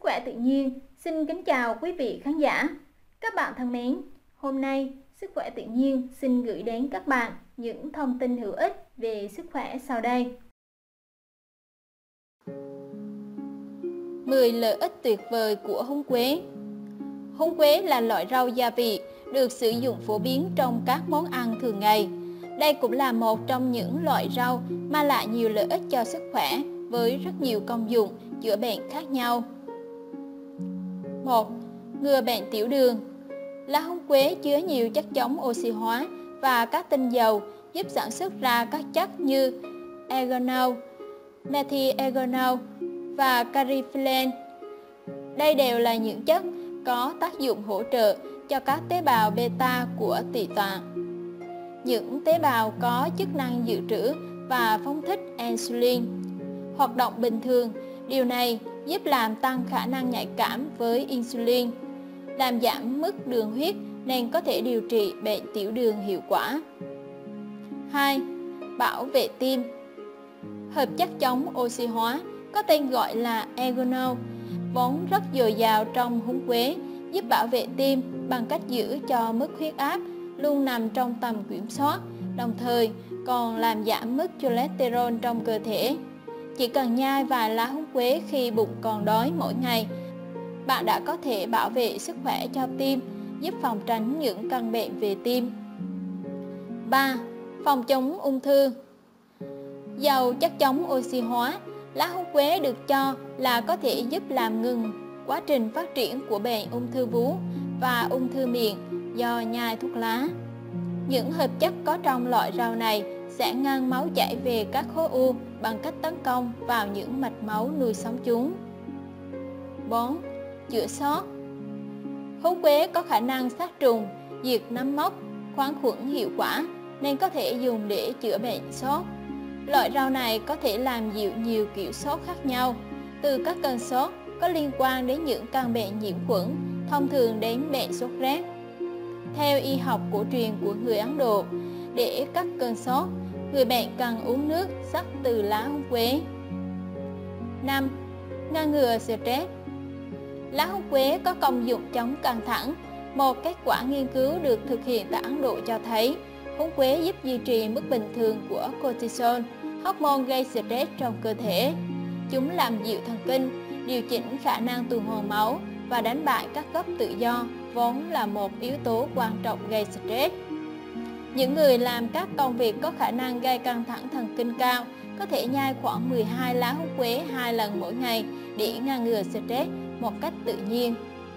khỏe tự nhiên xin kính chào quý vị khán giả. Các bạn thân mến, hôm nay Sức khỏe tự nhiên xin gửi đến các bạn những thông tin hữu ích về sức khỏe sau đây. 10 lợi ích tuyệt vời của húng quế. Húng quế là loại rau gia vị được sử dụng phổ biến trong các món ăn thường ngày. Đây cũng là một trong những loại rau mang lại nhiều lợi ích cho sức khỏe với rất nhiều công dụng chữa bệnh khác nhau. 1. Ngừa bệnh tiểu đường. Lá húng quế chứa nhiều chất chống oxy hóa và các tinh dầu giúp sản xuất ra các chất như eugenol, methyl-eugenol và cariphyllene. Đây đều là những chất có tác dụng hỗ trợ cho các tế bào beta của tỵ tạng. Những tế bào có chức năng dự trữ và phóng thích insulin hoạt động bình thường. Điều này giúp làm tăng khả năng nhạy cảm với insulin, làm giảm mức đường huyết nên có thể điều trị bệnh tiểu đường hiệu quả. 2. Bảo vệ tim. Hợp chất chống oxy hóa có tên gọi là eugenol vốn rất dồi dào trong húng quế, giúp bảo vệ tim bằng cách giữ cho mức huyết áp luôn nằm trong tầm kiểm soát, đồng thời còn làm giảm mức cholesterol trong cơ thể. Chỉ cần nhai vài lá húng quế khi bụng còn đói mỗi ngày, bạn đã có thể bảo vệ sức khỏe cho tim, giúp phòng tránh những căn bệnh về tim. 3. Phòng chống ung thư. Giàu chất chống oxy hóa, lá húng quế được cho là có thể giúp làm ngừng quá trình phát triển của bệnh ung thư vú và ung thư miệng do nhai thuốc lá. Những hợp chất có trong loại rau này sẽ ngăn máu chảy về các khối u bằng cách tấn công vào những mạch máu nuôi sống chúng. 4. Chữa xốt. Húng quế có khả năng sát trùng, diệt nấm mốc, kháng khuẩn hiệu quả nên có thể dùng để chữa bệnh sốt. Loại rau này có thể làm dịu nhiều kiểu sốt khác nhau, từ các cơn sốt có liên quan đến những căn bệnh nhiễm khuẩn, thông thường đến bệnh sốt rét. Theo y học cổ truyền của người Ấn Độ, để cắt cơn sốt, người bệnh cần uống nước sắc từ lá húng quế. 5. Ngăn ngừa stress. Lá húng quế có công dụng chống căng thẳng. Một kết quả nghiên cứu được thực hiện tại Ấn Độ cho thấy húng quế giúp duy trì mức bình thường của cortisol, hormone gây stress trong cơ thể. Chúng làm dịu thần kinh, điều chỉnh khả năng tuần hoàn máu và đánh bại các gốc tự do, vốn là một yếu tố quan trọng gây stress. Những người làm các công việc có khả năng gây căng thẳng thần kinh cao có thể nhai khoảng 12 lá húng quế 2 lần mỗi ngày để ngăn ngừa stress một cách tự nhiên.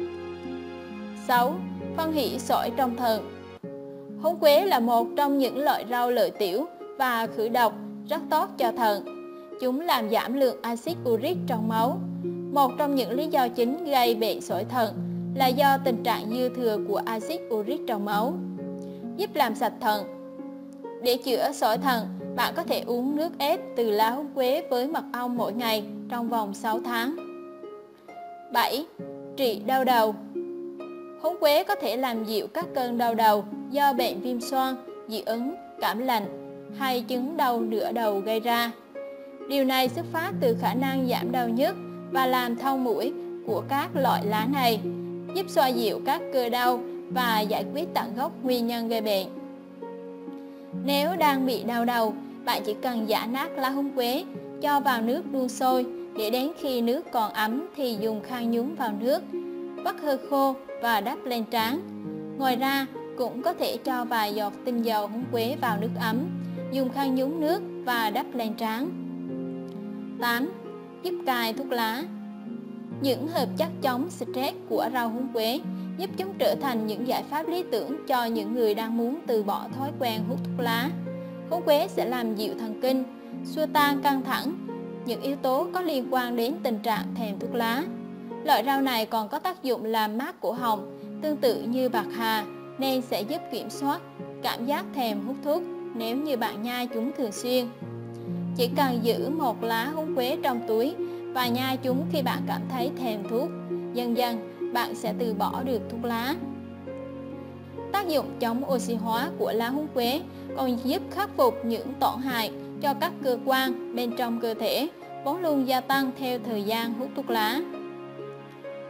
6. Phân hủy sỏi trong thận. Húng quế là một trong những loại rau lợi tiểu và khử độc rất tốt cho thận. Chúng làm giảm lượng axit uric trong máu. Một trong những lý do chính gây bệnh sỏi thận là do tình trạng dư thừa của axit uric trong máu. Giúp làm sạch thận. Để chữa sỏi thận, bạn có thể uống nước ép từ lá húng quế với mật ong mỗi ngày trong vòng 6 tháng. 7. Trị đau đầu. Húng quế có thể làm dịu các cơn đau đầu do bệnh viêm xoang, dị ứng, cảm lạnh hay chứng đau nửa đầu gây ra. Điều này xuất phát từ khả năng giảm đau nhức và làm thông mũi của các loại lá này, giúp xoa dịu các cơn đau và giải quyết tận gốc nguyên nhân gây bệnh. Nếu đang bị đau đầu, bạn chỉ cần giã nát lá húng quế, cho vào nước đun sôi, để đến khi nước còn ấm thì dùng khăn nhúng vào nước, vắt hơi khô và đắp lên trán. Ngoài ra, cũng có thể cho vài giọt tinh dầu húng quế vào nước ấm, dùng khăn nhúng nước và đắp lên trán. 8. Giúp cai thuốc lá. Những hợp chất chống stress của rau húng quế giúp chúng trở thành những giải pháp lý tưởng cho những người đang muốn từ bỏ thói quen hút thuốc lá. Húng quế sẽ làm dịu thần kinh, xua tan căng thẳng, những yếu tố có liên quan đến tình trạng thèm thuốc lá. Loại rau này còn có tác dụng làm mát cổ họng, tương tự như bạc hà, nên sẽ giúp kiểm soát cảm giác thèm hút thuốc nếu như bạn nhai chúng thường xuyên. Chỉ cần giữ một lá húng quế trong túi và nhai chúng khi bạn cảm thấy thèm thuốc, dần dần bạn sẽ từ bỏ được thuốc lá. Tác dụng chống oxy hóa của lá húng quế còn giúp khắc phục những tổn hại cho các cơ quan bên trong cơ thể vốn luôn gia tăng theo thời gian hút thuốc lá.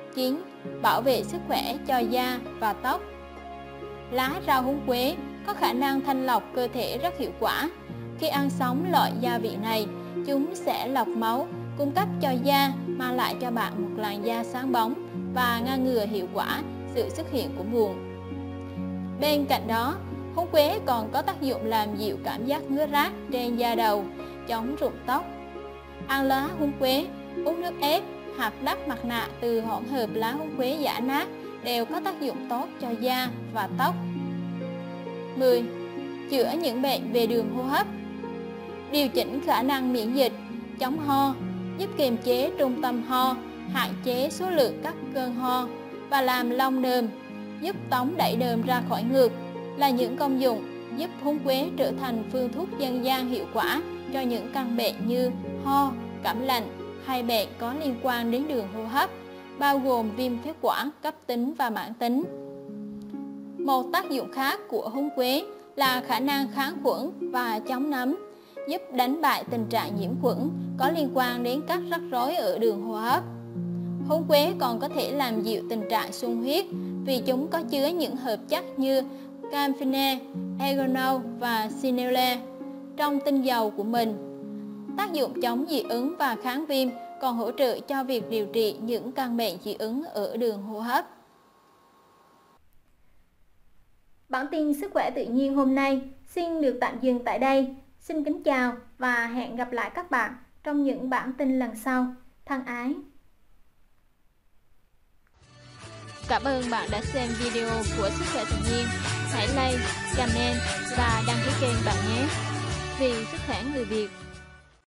9. Bảo vệ sức khỏe cho da và tóc. Lá rau húng quế có khả năng thanh lọc cơ thể rất hiệu quả. Khi ăn sống loại gia vị này, chúng sẽ lọc máu, cung cấp cho da, mang lại cho bạn một làn da sáng bóng và ngăn ngừa hiệu quả sự xuất hiện của mụn. Bên cạnh đó, húng quế còn có tác dụng làm dịu cảm giác ngứa rát trên da đầu, chống rụng tóc. Ăn lá húng quế, uống nước ép, hạt đắp mặt nạ từ hỗn hợp lá húng quế giã nát đều có tác dụng tốt cho da và tóc. 10. Chữa những bệnh về đường hô hấp. Điều chỉnh khả năng miễn dịch, chống ho, giúp kiềm chế trung tâm ho, hạn chế số lượng các cơn ho và làm lông đờm, giúp tống đẩy đờm ra khỏi ngực là những công dụng giúp húng quế trở thành phương thuốc dân gian hiệu quả cho những căn bệnh như ho, cảm lạnh hay bệnh có liên quan đến đường hô hấp, bao gồm viêm phế quản cấp tính và mãn tính. Một tác dụng khác của húng quế là khả năng kháng khuẩn và chống nấm, giúp đánh bại tình trạng nhiễm khuẩn có liên quan đến các rắc rối ở đường hô hấp. Húng quế còn có thể làm dịu tình trạng xung huyết vì chúng có chứa những hợp chất như camphene, eugenol và sinele trong tinh dầu của mình. Tác dụng chống dị ứng và kháng viêm còn hỗ trợ cho việc điều trị những căn bệnh dị ứng ở đường hô hấp. Bản tin sức khỏe tự nhiên hôm nay xin được tạm dừng tại đây. Xin kính chào và hẹn gặp lại các bạn trong những bản tin lần sau. Thân ái! Cảm ơn bạn đã xem video của Sức khỏe tự nhiên. Hãy like, comment và đăng ký kênh bạn nhé. Vì sức khỏe người Việt.